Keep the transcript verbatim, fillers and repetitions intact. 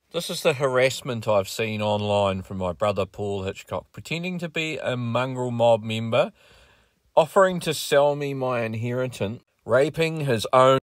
This is the harassment I've seen online from my brother Paul Hitchcock, pretending to be a mongrel mob member, offering to sell me my inheritance, raping his own